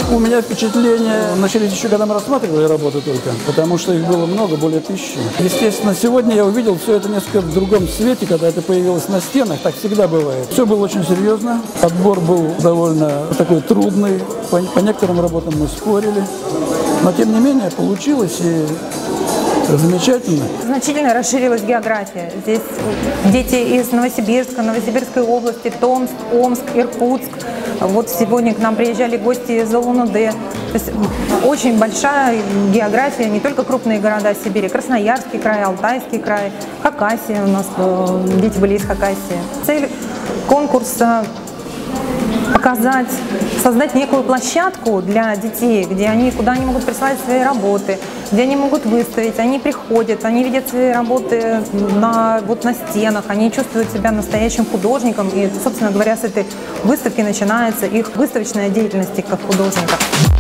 У меня впечатление начались еще, когда мы рассматривали работы только, потому что их было много, более 1000. Естественно, сегодня я увидел все это несколько в другом свете, когда это появилось на стенах, так всегда бывает. Все было очень серьезно, отбор был довольно такой трудный, по некоторым работам мы спорили, но тем не менее получилось и замечательно. Значительно расширилась география. Здесь дети из Новосибирска, Новосибирской области, Томск, Омск, Иркутск. Вот сегодня к нам приезжали гости из Улан-Удэ. То есть очень большая география, не только крупные города Сибири, Красноярский край, Алтайский край, Хакасия у нас, дети были из Хакасии. Цель конкурса – показать, создать некую площадку для детей, где куда они могут присылать свои работы, где они могут выставить, они приходят, они видят свои работы на стенах, они чувствуют себя настоящим художником, и, собственно говоря, с этой выставки начинается их выставочная деятельность как художников.